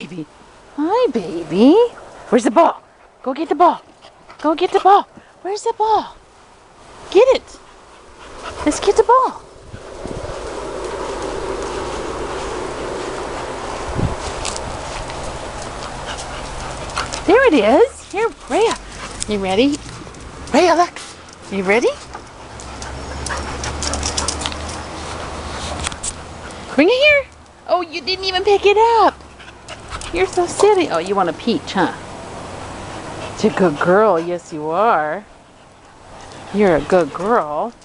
baby. Hi, baby. Where's the ball? Go get the ball. Go get the ball. Where's the ball? Get it. Let's get the ball. There it is. Here, Rhea. You ready? Rhea, look. You ready? Bring it here. Oh, you didn't even pick it up. You're so silly. Oh, you want a peach, huh? You're a good girl. Yes, you are. You're a good girl.